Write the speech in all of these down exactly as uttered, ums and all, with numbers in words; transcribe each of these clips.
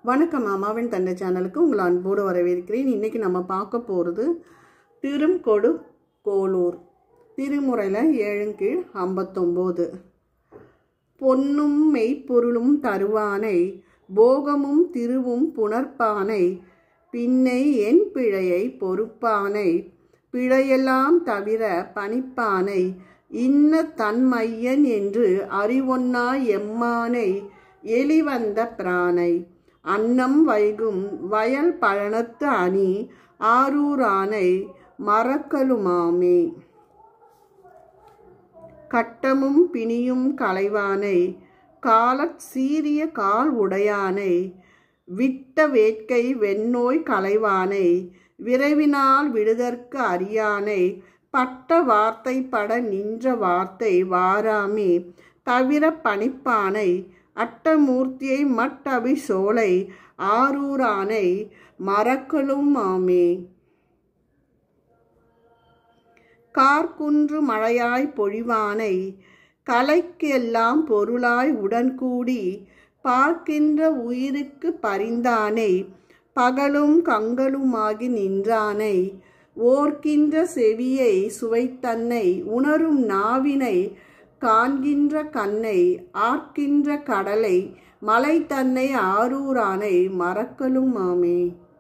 வணக்கம் அம்மாவின் தந்தை சேனலுக்கு உங்களை அன்போடு வரவேற்கிறேன். இன்றைக்கி நம்ம பார்க்க போகிறது திரும்கொடு கோளூர் திருமுறையில் ஏழுங்கீழ் ஐம்பத்தொம்போது. பொன்னும் மெய்ப்பொருளும் தருவானை போகமும் திருவும் புணர்ப்பானை பின்னை என் பிழையை பொறுப்பானை பிழையெல்லாம் தவிர பணிப்பானை இன்ன தன்மையன் என்று அறிவொன்னா எம்மானை எளிவந்த பிரானை அன்னம் வைகும் வயல் பழனத்து அணி ஆரூரானை மறக்கலுமாமே கட்டமும் பிணியும் களைவானை காலச் சீரிய கால் உடையானை விட்ட வேட்கை வெண்ணோய் களைவானை விரைவினால் விடுதற்கு அறியானை பட்ட வார்த்தை பட நின்ற வார்த்தை வாராமே தவிர பணிப்பானை அட்டமூர்த்தியை மட்டபி சோலை ஆரூரானை மறக்கலும் ஆமே கார்குன்று மழையாய் பொழிவானை கலைக்கு எல்லாம் பொருளாய் உடன்கூடி பார்க்கின்ற உயிருக்கு பரிந்தானை பகலும் கங்களுமாகி நின்றானை ஓர்க்கின்ற செவியை சுவைத்தன்னை உணரும் நாவினை காண்கின்ற கண்ணை ஆர்க்கின்ற கடலை மலை தன்னை ஆரூரானை மறக்கலும் ஆமே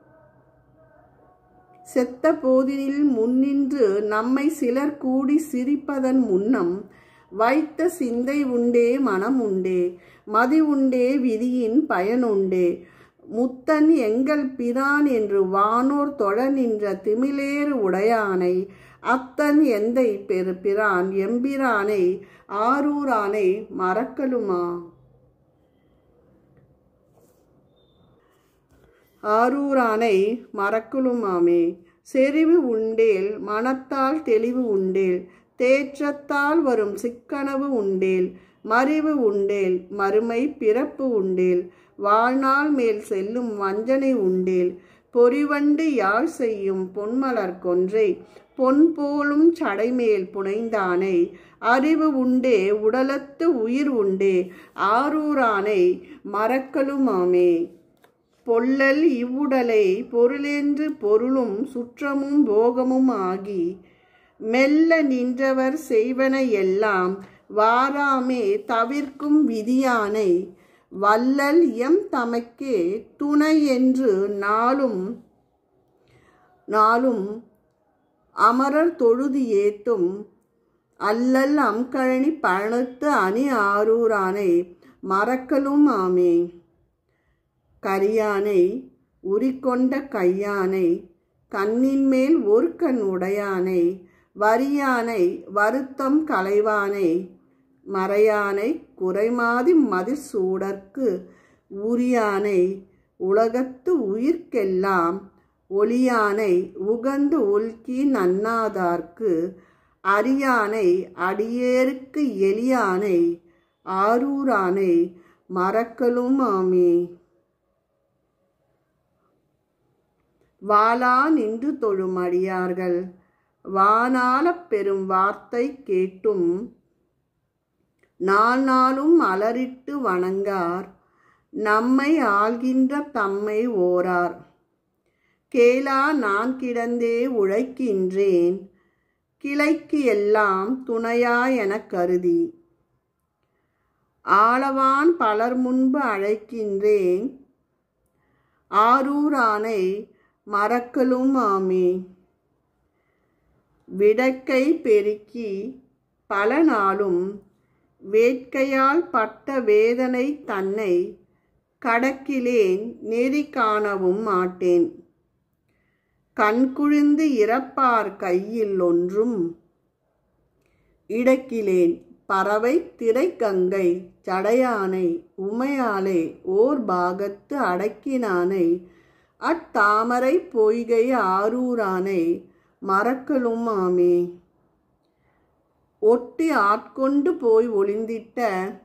செத்த போதினில் முன்னின்று நம்மை சிலர் கூடி சிரிப்பதன் முன்னம் வைத்த சிந்தை உண்டே மனம் உண்டே மதி உண்டே விதியின் பயனுண்டே முத்தன் எங்கள் பிரான் என்று வானோர் தொழ நின்ற திமிலேறு உடையானை அத்தன் எந்தை பெரு பிரான் எம்பிரானை ஆரூரானை மறக்கலுமா ஆரூரானை மறக்கலுமாமே செறிவு உண்டேல் மனத்தால் தெளிவு உண்டேல் தேற்றத்தால் வரும் சிக்கனவு உண்டேல் மறிவு உண்டேல் மறுமை பிறப்பு உண்டேல் வாழ்நாள் மேல் செல்லும் வஞ்சனை உண்டேல் பொறிவண்டு யாழ் செய்யும் பொன்மலர் கொன்றை பொன் போலும் சடைமேல் புனைந்தானை அறிவு உண்டே உடலத்து உயிர் உண்டே ஆரூரானை மறக்கலுமாமே பொல்லல் இவ்வுடலை பொருளென்று பொருளும் சுற்றமும் போகமும் ஆகி மெல்ல நின்றவர் செய்வன எல்லாம் வாராமே தவிர்க்கும் விதியானை வல்லல் எம் தமக்கே துணை என்று நாளும் நாளும் அமரர் தொழுது ஏத்தும் அல்லல் அம்கழனி பழனத்து அணி ஆரூரானை மறக்கலும் ஆமே கரியானை உரிக்கொண்ட கையானை கண்ணின் மேல் ஒரு கண் உடையானை வரியானை வருத்தம் களைவானை மறையானை குறைமாதி மதிர் சூடற்கு உரியானை உலகத்து உயிர்க்கெல்லாம் ஒளியானை உகந்து உல்கி நன்னாதார்க்கு அரியானை அடியேருக்கு எளியானை ஆரூரானை மறக்கலும் ஆமே வாளா நின்று தொழும் அடியார்கள் வானால பெரும் வார்த்தை கேட்டும் நாள் நாளும் அலறிட்டு வணங்கார் நம்மை ஆள்கின்ற தம்மை ஓரார் கேளா நான் கிடந்தே உழைக்கின்றேன் கிளைக்கு எல்லாம் துணையா என கருதி ஆளவான் பலர் முன்பு அழைக்கின்றேன் ஆரூரானை மறக்கலும் ஆமே விடக்கை பெருக்கி பல நாளும் வேட்கையால் பட்ட வேதனை தன்னை கடக்கிலேன் நெறி காணவும் மாட்டேன் கண்குழிந்து இறப்பார் கையில் ஒன்றும் இடக்கிலேன் பறவை திரைக்கங்கை சடையானை உமையாலே ஓர் பாகத்து அடக்கினானை அத்தாமரை பொய்கை ஆரூரானை மறக்கலும் ஆமே ஒட்டி ஆட்கொண்டு போய் ஒளிந்திட்ட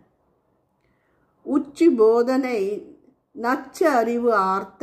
உச்சி போதனை நச்சு அறிவு ஆர்த்த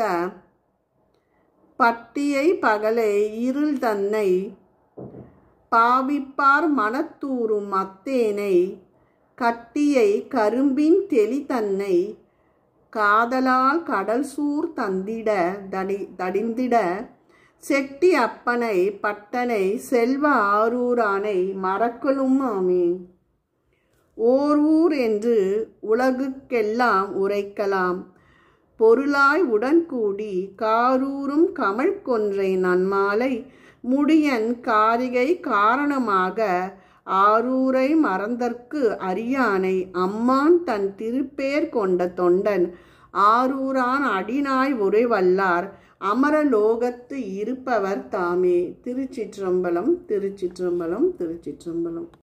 பட்டியை பகலை இருள் தன்னை பாவிப்பார் மனத்தூரும் அத்தேனை கட்டியை கரும்பின் தெளி தன்னை காதலால் கடல் சூர் தந்திட தடி தடிந்திட செட்டி அப்பனை பட்டனை செல்வ ஆரூரானை மறக்கலும் ஆமே. ஓர் ஊர் என்று உலகுக்கெல்லாம் உரைக்கலாம் பொருளாய் உடன்கூடி காரூரும் கமல் கொன்றை நன்மாலை முடியன் காரிகை காரணமாக ஆரூரை மறந்தற்கு அறியானை அம்மான் தன் திருப்பேர் கொண்ட தொண்டன் ஆரூரான் அடிநாய் உரைவல்லார் அமரலோகத்து இருப்பவர் தாமே. திருச்சிற்றம்பலம் திருச்சிற்றம்பலம் திருச்சிற்றம்பலம்.